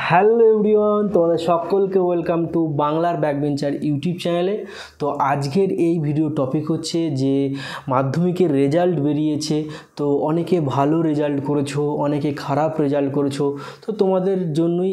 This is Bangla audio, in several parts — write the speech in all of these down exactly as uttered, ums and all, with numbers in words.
হ্যালো এভরিওয়ান, তোমাদের সকলকে ওয়েলকাম টু বাংলার ব্যাকবেঞ্চার ইউটিউব চ্যানেলে। তো আজকের এই ভিডিও টপিক হচ্ছে যে মাধ্যমিকের রেজাল্ট বেরিয়েছে। তো অনেকে ভালো রেজাল্ট করেছো, অনেকে খারাপ রেজাল্ট করেছো। তো তোমাদের জন্যই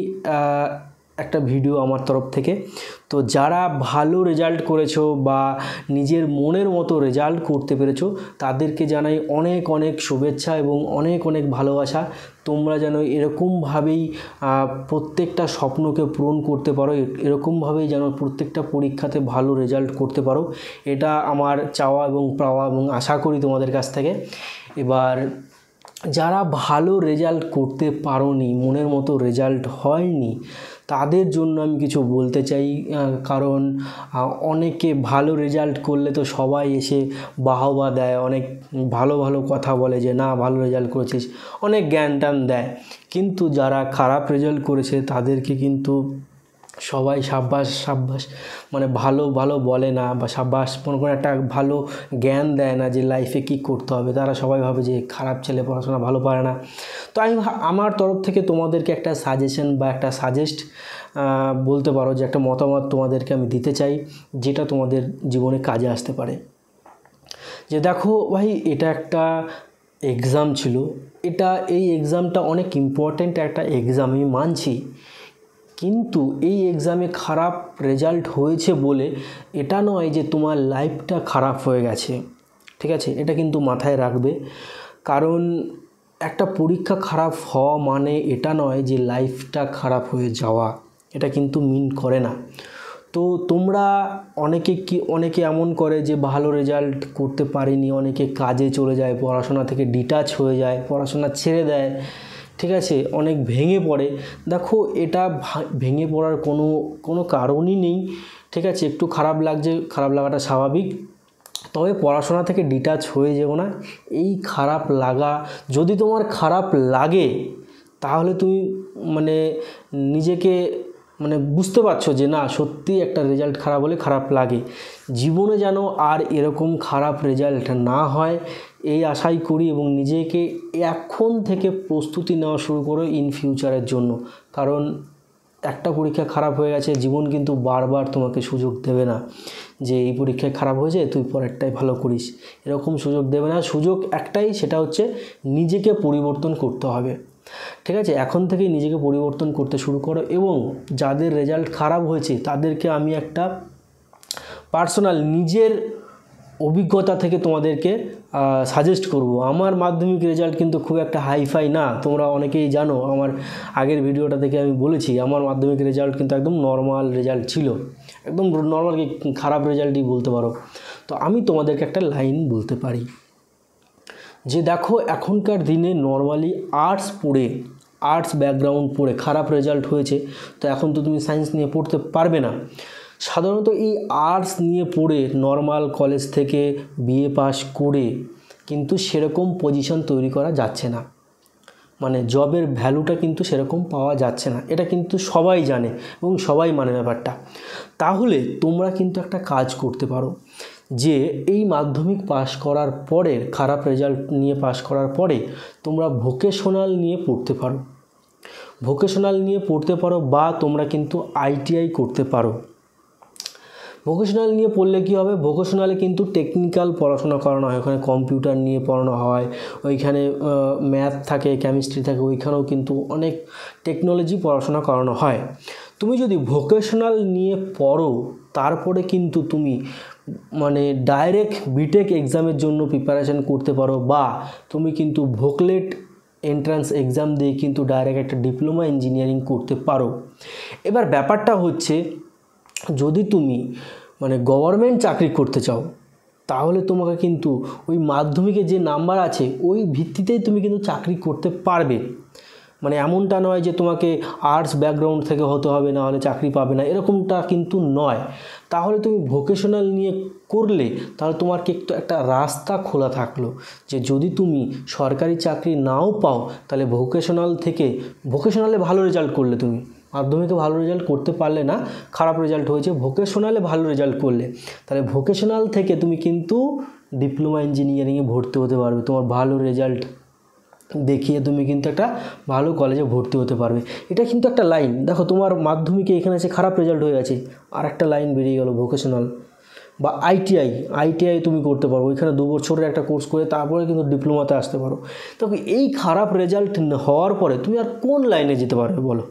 একটা ভিডিও আমার তরফ থেকে। তো যারা ভালো রেজাল্ট করেছো বা নিজের মনের মতো রেজাল্ট করতে পেরেছো তাদেরকে জানাই অনেক অনেক শুভেচ্ছা এবং অনেক অনেক ভালোবাসা। তোমরা যেন এরকমভাবেই প্রত্যেকটা স্বপ্নকে পূরণ করতে পারো, এরকমভাবেই যেন প্রত্যেকটা পরীক্ষাতে ভালো রেজাল্ট করতে পারো, এটা আমার চাওয়া এবং পাওয়া এবং আশা করি তোমাদের কাছ থেকে। এবার যারা ভালো রেজাল্ট করতে পারোনি, মনের মতো রেজাল্ট হয়নি, তাদের জন্য আমি কিছু বলতে চাই। কারণ অনেকে ভালো রেজাল্ট করলে তো সবাই এসে বাহবা দেয়, অনেক ভালো ভালো কথা বলে যে না ভালো রেজাল্ট করেছিস, অনেক জ্ঞান টান দেয়। কিন্তু যারা খারাপ রেজাল্ট করেছে তাদেরকে কিন্তু সবাই সাব্বাস সাব্বাস মানে ভালো ভালো বলে না, বা সাব্বাস কোনো কোনো একটা ভালো জ্ঞান দেয় না যে লাইফে কী করতে হবে। তারা সবাই ভাবে যে খারাপ ছেলে পড়াশোনা ভালো পারে না। তো আমি আমার তরফ থেকে তোমাদেরকে একটা সাজেশন বা একটা সাজেস্ট বলতে পারো, যে একটা মতামত তোমাদেরকে আমি দিতে চাই, যেটা তোমাদের জীবনে কাজে আসতে পারে। যে দেখো ভাই, এটা একটা এক্সাম ছিল, এটা এই এক্সামটা অনেক ইম্পর্ট্যান্ট একটা এক্সাম, আমি মানছি। কিন্তু এই এক্সামে খারাপ রেজাল্ট হয়েছে বলে এটা নয় যে তোমার লাইফটা খারাপ হয়ে গেছে, ঠিক আছে? এটা কিন্তু মাথায় রাখবে। কারণ একটা পরীক্ষা খারাপ হওয়া মানে এটা নয় যে লাইফটা খারাপ হয়ে যাওয়া, এটা কিন্তু মিন করে না। তো তোমরা অনেকে কি অনেকে এমন করে যে ভালো রেজাল্ট করতে পারেনি, অনেকে কাজে চলে যায়, পড়াশোনা থেকে ডিটাচ হয়ে যায়, পড়াশোনা ছেড়ে দেয়, ঠিক আছে? অনেক ভেঙে পড়ে। দেখো, এটা ভেঙে পড়ার কোনো কোনো কারণই নেই, ঠিক আছে? একটু খারাপ লাগছে, খারাপ লাগাটা স্বাভাবিক, তবে পড়াশোনা থেকে ডিটাচ হয়ে যেও না। এই খারাপ লাগা, যদি তোমার খারাপ লাগে তাহলে তুমি মানে নিজেকে মানে বুঝতে পারছো যে না সত্যি একটা রেজাল্ট খারাপ হলে খারাপ লাগে। জীবনে যেন আর এরকম খারাপ রেজাল্ট না হয় এই আশাই করি, এবং নিজেকে এখন থেকে প্রস্তুতি নেওয়া শুরু করো ইন ফিউচারের জন্য। কারণ একটা পরীক্ষা খারাপ হয়ে গেছে, জীবন কিন্তু বারবার তোমাকে সুযোগ দেবে না যে এই পরীক্ষায় খারাপ হয়েছে তুই পরেরটাই ভালো করিস, এরকম সুযোগ দেবে না। সুযোগ একটাই, সেটা হচ্ছে নিজেকে পরিবর্তন করতে হবে, ঠিক আছে? এখন থেকেই নিজেকে পরিবর্তন করতে শুরু করো। এবং যাদের রেজাল্ট খারাপ হয়েছে তাদেরকে আমি একটা পার্সোনাল নিজের অভিজ্ঞতা থেকে তোমাদেরকে সাজেস্ট করব। আমার মাধ্যমিক রেজাল্ট কিন্তু খুব একটা হাইফাই না, তোমরা অনেকেই জানো। আমার আগের ভিডিওটা থেকে আমি বলেছি আমার মাধ্যমিক রেজাল্ট কিন্তু একদম নর্মাল রেজাল্ট ছিল, একদম নর্মাল, কি খারাপ রেজাল্টই বলতে পারো। তো আমি তোমাদেরকে একটা লাইন বলতে পারি যে দেখো, এখনকার দিনে নর্মালি আর্টস পড়ে, আর্টস ব্যাকগ্রাউন্ড পড়ে খারাপ রেজাল্ট হয়েছে, তো এখন তো তুমি সায়েন্স নিয়ে পড়তে পারবে না। সাধারণত এই আর্টস নিয়ে পড়ে নর্মাল কলেজ থেকে বিএ পাস করে কিন্তু সেরকম পজিশন তৈরি করা যাচ্ছে না, মানে জবের ভ্যালুটা কিন্তু সেরকম পাওয়া যাচ্ছে না, এটা কিন্তু সবাই জানে এবং সবাই মানে ব্যাপারটা। তাহলে তোমরা কিন্তু একটা কাজ করতে পারো, যে এই মাধ্যমিক পাস করার পরে, খারাপ রেজাল্ট নিয়ে পাস করার পরে তোমরা ভোকেশনাল নিয়ে পড়তে পারো, ভোকেশনাল নিয়ে পড়তে পারো বা তোমরা কিন্তু আইটিআই করতে পারো। ভোকেশনাল নিয়ে পড়লে কী হবে, ভোকেশনালে কিন্তু টেকনিক্যাল পড়াশোনা করানো হয়, ওখানে কম্পিউটার নিয়ে পড়ানো হয়, ওইখানে ম্যাথ থাকে, কেমিস্ট্রি থাকে, ওইখানেও কিন্তু অনেক টেকনোলজি পড়াশোনা করানো হয়। তুমি যদি ভোকেশনাল নিয়ে পড়ো তারপরে কিন্তু তুমি মানে ডাইরেক্ট বিটেক এক্সামের জন্য প্রিপারেশান করতে পারো, বা তুমি কিন্তু ভোকলেট এন্ট্রান্স এক্সাম দিয়ে কিন্তু ডাইরেক্ট একটা ডিপ্লোমা ইঞ্জিনিয়ারিং করতে পারো। এবার ব্যাপারটা হচ্ছে, যদি তুমি মানে গভর্নমেন্ট চাকরি করতে চাও তাহলে তোমাকে কিন্তু ওই মাধ্যমিকে যে নাম্বার আছে ওই ভিত্তিতেই তুমি কিন্তু চাকরি করতে পারবে। মানে এমনটা নয় যে তোমাকে আর্টস ব্যাকগ্রাউন্ড থেকে হতে হবে, না হলে চাকরি পাবে না, এরকমটা কিন্তু নয়। তাহলে তুমি ভোকেশনাল নিয়ে করলে তাহলে তোমার কি একটু একটা রাস্তা খোলা থাকলো, যে যদি তুমি সরকারি চাকরি নাও পাও তাহলে ভোকেশনাল থেকে, ভোকেশনালে ভালো রেজাল্ট করলে, তুমি মাধ্যমিকে ভালো রেজাল্ট করতে পারলে না, খারাপ রেজাল্ট হয়েছে, ভোকেশনালে ভালো রেজাল্ট করলে, তাহলে ভোকেশনাল থেকে তুমি কিন্তু ডিপ্লোমা ইঞ্জিনিয়ারিংয়ে ভর্তি হতে পারবে তোমার ভালো রেজাল্ট দেখিয়ে তুমি কিন্তু একটা ভালো কলেজে ভর্তি হতে পারবে। এটা কিন্তু একটা লাইন। দেখো তোমার মাধ্যমিকে এখানে এসে খারাপ রেজাল্ট হয়ে গেছে, আর একটা লাইন বেরিয়ে গেল ভোকেশনাল বা আইটিআই। আইটিআই তুমি করতে পারো, ওইখানে দু বছরের একটা কোর্স করে তারপরে কিন্তু ডিপ্লোমাতে আসতে পারো। তো এই খারাপ রেজাল্ট হওয়ার পরে তুমি আর কোন লাইনে যেতে পারবে বলো?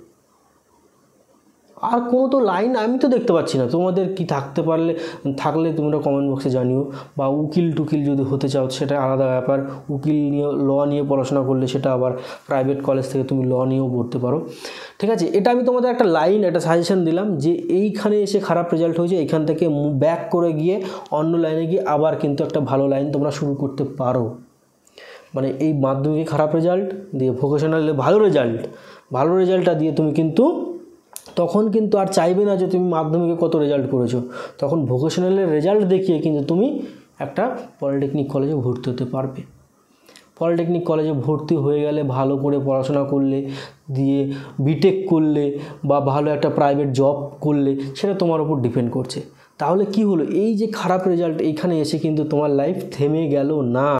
আর কোনো তো লাইন আমি তো দেখতে পাচ্ছি না। তোমাদের কি থাকতে পারলে থাকলে তোমরা কমেন্ট বক্সে জানিও, বা উকিল টুকিল যদি হতে চাও সেটা আলাদা ব্যাপার। উকিল নিয়ে ল নিয়ে পড়াশোনা করলে সেটা আবার প্রাইভেট কলেজ থেকে তুমি ল নিয়েও পড়তে পারো, ঠিক আছে। এটা আমি তোমাদের একটা লাইন, একটা সাজেশন দিলাম যে এইখানে এসে খারাপ রেজাল্ট হয়েছে, এইখান থেকে ব্যাক করে গিয়ে অন্য লাইনে গিয়ে আবার কিন্তু একটা ভালো লাইন তোমরা শুরু করতে পারো। মানে এই মাধ্যমিকে খারাপ রেজাল্ট দিয়ে ভোকেশনালে ভালো রেজাল্ট, ভালো রেজাল্টটা দিয়ে তুমি কিন্তু তখন কিন্তু আর চাইবে না যে তুমি মাধ্যমিকে কত রেজাল্ট করেছো, তখন ভোকেশনালের রেজাল্ট দেখিয়ে কিন্তু তুমি একটা পলিটেকনিক কলেজে ভর্তি হতে পারবে। পলিটেকনিক কলেজে ভর্তি হয়ে গেলে ভালো করে পড়াশোনা করলে, দিয়ে বিটেক করলে বা ভালো একটা প্রাইভেট জব করলে সেটা তোমার উপর ডিপেন্ড করছে। তাহলে কি হলো, এই যে খারাপ রেজাল্ট এইখানে এসে কিন্তু তোমার লাইফ থেমে গেল না।